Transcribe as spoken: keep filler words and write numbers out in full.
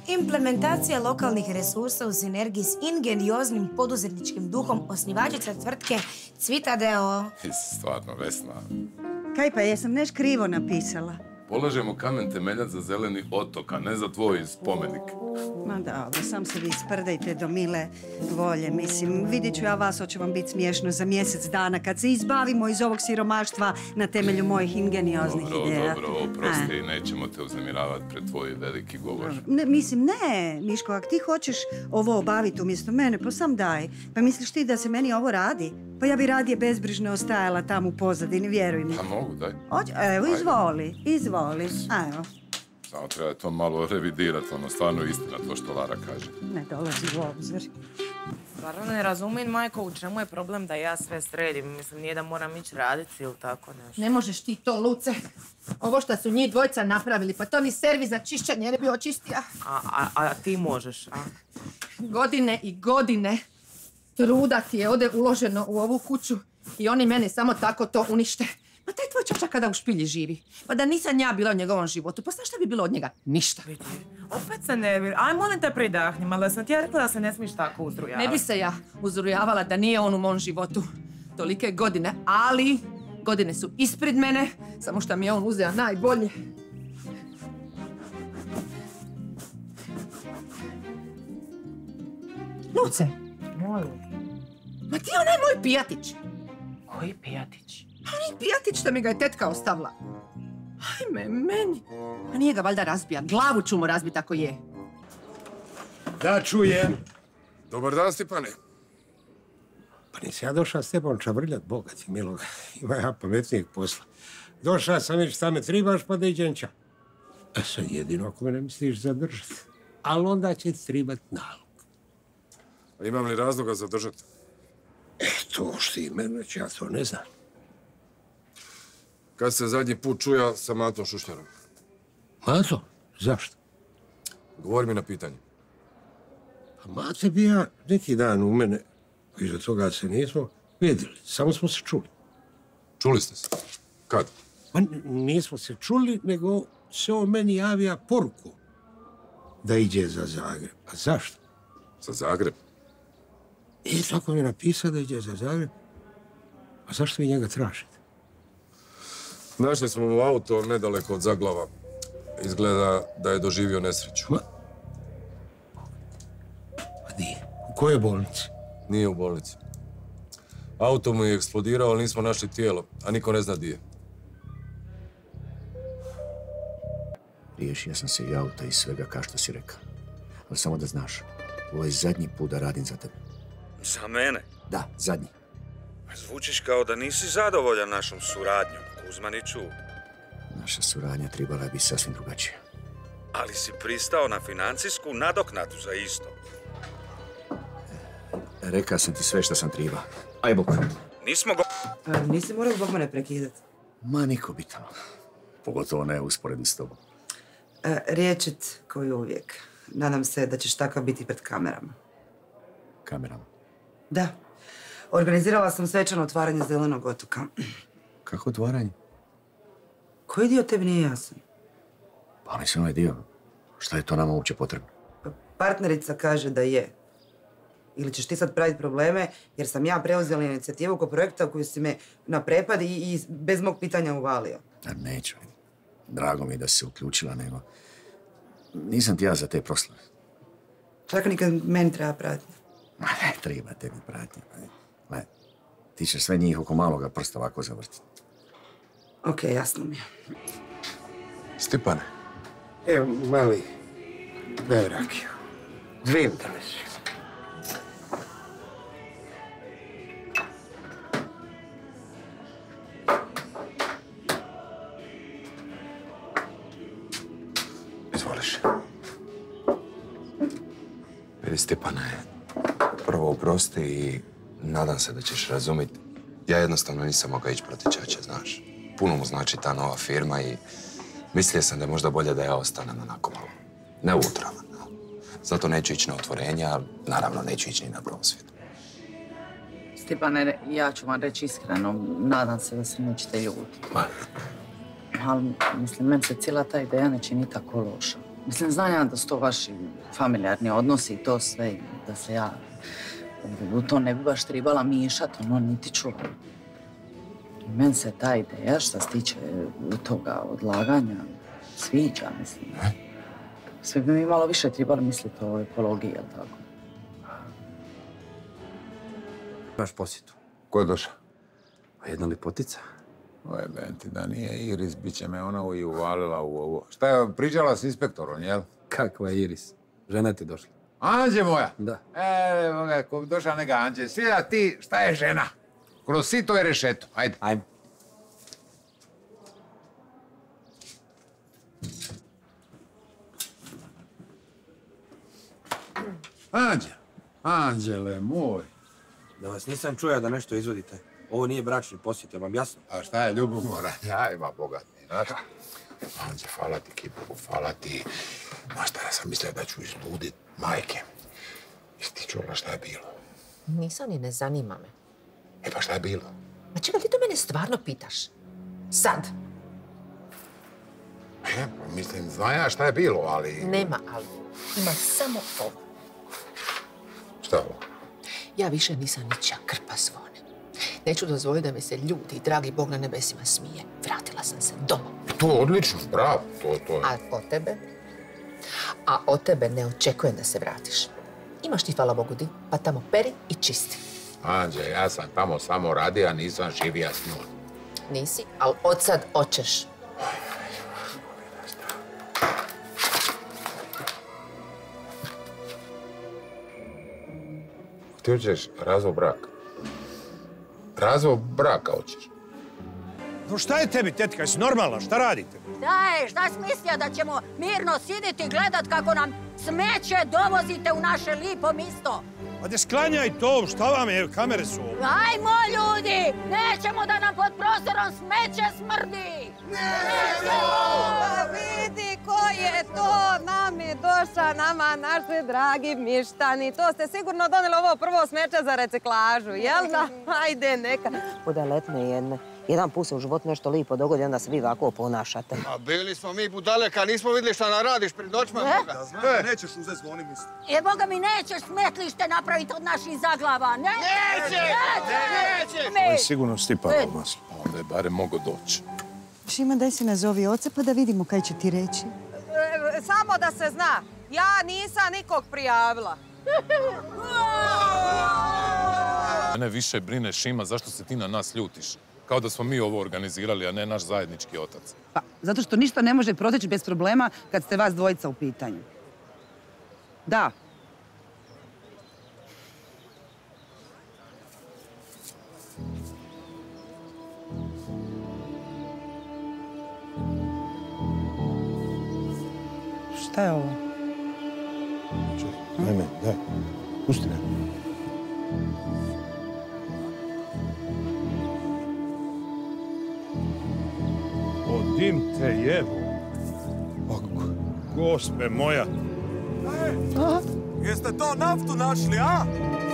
Implementacija lokalnih resursa u sinergiji s ingenioznim poduzetničkim duhom osnivačica tvrtke Cvita d o o. Stvarno, Vesna. Kaj pa, jesam neš krivo napisala? Polažemo kamen temeljac za zeleni otok, a ne za tvoj spomenik. Ma dobro, sam se vi sprdajte do mile volje. Mislim, vidit ću ja vas, hoće vam biti smiješno za mjesec dana kad se izbavimo iz ovog siromaštva na temelju mojih ingenioznih ideja. Dobro, dobro, oprosti, nećemo te uznemiravati pred tvoj veliki govor. Ne, mislim, ne, Miško, ako ti hoćeš ovo obaviti umjesto mene, pa sam daj. Pa misliš ti da se meni ovo radi? Pa ja bi radije bezbrižno ostajala tamo u pozadini, vjeruj mi. Pa mogu, daj. Oć, evo, izvoli, izvoli, evo. Samo treba to malo revidirati, ono, stvarno istina to što Lara kaže. Ne dolazi u obzir. Stvarno ne razumijem, majko, u čemu je problem da ja sve sredim? Mislim, nije da moram ići raditi ili tako nešto. Ne možeš ti to, Luce. Ovo što su njih dvojca napravili, pa to ni servis za čišćanje ne bi očistija. A, a, a ti možeš, a? Godine i godine truda ti je ovdje uloženo u ovu kuću i oni mene samo tako to unište. Pa taj tvoj čača kada u špilji živi. Pa da nisam ja bila u njegovom životu, pa znaš šta bi bilo od njega? Ništa. Vidi, opet se ne vidi. Aj, molim te pridahni, malo da sam ti ja rekla da se ne smiješ tako uzrujavati. Ne bi se ja uzrujavala da nije on u mom životu tolike godine, ali godine su ispred mene, samo što mi je on uzeo najbolje. Luce! Molim. Ma ti onaj moj pijatić. Koji pijatić? Onaj pijatić što mi ga je tetka ostavila. Ajme, meni. A nije ga valjda razbija. Glavu ću mu razbiti ako je. Da, čujem. Dobar dan, Stipane. Pa nisam ja došao s tebom čavrljat, Boga ti miloga. Ima ja pametnijeg posla. Došao sam već šta me tribaš, pa da iđem ča. A sad jedino ako me ne misliš zadržati. Ali onda će ti tribat nalog. A imam li razloga zadržati? E, to što imenuješ, ja to ne znam. Kad se zadnji put čuja sa Matom Šušnjarom? Mato? Zašto? Govori mi na pitanje. Pa Mate bi ja neki dan u mene, iza toga se nismo vidjeli, samo smo se čuli. Čuli ste se? Kad? Pa nismo se čuli, nego se on meni javija poruku da iđe za Zagreb. A zašto? Za Zagreb? I tako mi je napisao da iđe za Zagreb. A zašto vi njega tražite? Našli smo mu auto nedaleko od Zaglava. Izgleda da je doživio nesreću. Ma... Pa nije. U kojoj bolnici? Nije u bolnici. Auto mu je eksplodirao, ali nismo našli tijelo, a niko ne zna di je. Riješio sam se i auta i svega kao što si rekao. Ali samo da znaš, ovo je zadnji put da radim za tebe. Za mene? Da, zadnji. Zvučiš kao da nisi zadovoljan našom suradnjom, Kuzmaniću. Naša suradnja trebala biti sasvim drugačija. Ali si pristao na financijsku nadoknadu za isto. Rekao sam ti sve što sam trebao. Aj, bok. Nismo go... A, nisi morao zbog mene prekidati. Ma niko bi tamo. Pogotovo ne usporedu s tobom. E, riječit koji uvijek. Nadam se da ćeš takav biti pred kamerama. Kamerama? Da. Organizirala sam svečano otvaranje Zelenog otoka. Kako otvaranje? Koji dio tebi nije jasan? Pa mislim ovaj dio. Šta je to nama uopće potrebno? Pa partnerica kaže da je. Ili ćeš ti sad praviti probleme, jer sam ja preuzela inicijativu oko projekta koju si me na prepad i, i bez mog pitanja uvalio. Da, neću. Drago mi je da si se uključila, nego... Nisam ti ja za te proslave. Čak nikad meni treba pratnja. Ma ne, treba tebi pratnja. Ne, ti ćeš sve njih oko maloga prsta ovako zavrtiti. Ok, jasno mi je. Stipane. Evo, mali, daj rakiju. Dvijem da nesi. Izvoliš. Vidi, Stipane, prvo oprosti i nadam se da ćeš razumjeti. Ja jednostavno nisam mogao ići protiv Čače, znaš. Puno mu znači ta nova firma i mislio sam da je možda bolje da ja ostanem onako malo neutralan. Zato neću ići na otvorenje, a naravno neću ići ni na prosvjed. Stipane, ja ću vam reći iskreno, nadam se da se nećete ljutiti. Ma. Ali, mislim, meni se cijela ta ideja ne čini tako loša. Mislim, znam ja da su to vaši familijarni odnosi i to sve, i da se ja u to ne bi baš trebala miješat, ono, niti ću. I meni se ta ideja što se tiče toga odlaganja sviđa, mislim. Sve bi mi malo više trebali misliti o ekologiji, jel tako? Imaš posjetu. Ko je došao? A jedna lipotica. Oj, Benti, da nije Iris, bit će me ona i uvalila u ovo. Šta je pričala s inspektorom, jel? Kakva je Iris? Žena ti došla. Anđe moja? Da. E, evo ga, ko bi došla neka Anđe. Svida ti, šta je žena? Kroz sito je rešeto. Ajde. Ajde. Anđe, Anđele moj. Da vas nisam čuo da nešto izvodite. Ovo nije bračni posjet, je vam jasno? A šta je ljubomora? Ja ima bogat mi, znaš? Anđe, hvala ti, Kipovu, hvala ti. Ma šta, ja sam mislio da ću izludit majke. Jesi ti čula šta je bilo? Nisam i ne zanima me. E pa šta je bilo? Ma čega ti to mene stvarno pitaš? Sad. E, pa mislim, znam ja šta je bilo, ali... Nema ali. Ima samo ovo. Šta ovo? Ja više nisam ničija krpa zvone. Neću dozvoliti da mi se ljudi, dragi Bog na nebesima, smije. Vratila sam se doma. To je odlično, bravo, to, to je... A od tebe? A od tebe ne očekujem da se vratiš. Imaš ti, hvala Bogu, di, pa tamo peri i čisti. Anđe, ja sam tamo samo radio, a nisam živija s njom. Nisi, ali od sad oćeš. Ti hoćeš razvoj braka. Razvoj braka hoćeš. No šta je tebi, tetka, jesi normalna? Šta radite? Daj, šta si mislio da ćemo mirno siditi i gledat kako nam smeće dovozite u naše lipo misto? A da sklanjaj to, šta vam je, kamere su ovo. Ajmo, ljudi! Nećemo da nam pod prostorom smeće smrdi! Nećemo! Pa vidi ko je to nam je došao, nama, naši dragi mištani. To ste sigurno doneli ovo prvo smeće za reciklažu, jel da? Ajde, neka. Budaletne jedne. Jedan put se u životu nešto lipo dogodi, onda se vi ovako ponašate. A bili smo mi budaleka, nismo vidjeli šta nam radiš pred noćima. Da znam da nećeš uzeti zvoni misli. E, Boga mi, nećeš smetlište napraviti od naših zaglava, ne? Neće! Neće! Ovo je sigurno Stipanovo maslo, pa onda je barem mogo doći. Šima, daj se nazovi oca pa da vidimo kaj će ti reći. E, samo da se zna, ja nisam nikog prijavila. Mene više brine, Šima, zašto se ti na nas ljutiš? Kao da smo mi ovo organizirali, a ne naš zajednički otac. Pa, zato što ništa ne može proteći bez problema kad ste vas dvojica u pitanju. Da. Šta je ovo? Daj meni, daj. Pusti me. Odim te jebu. Gospe moja. Jeste to naftu našli, a?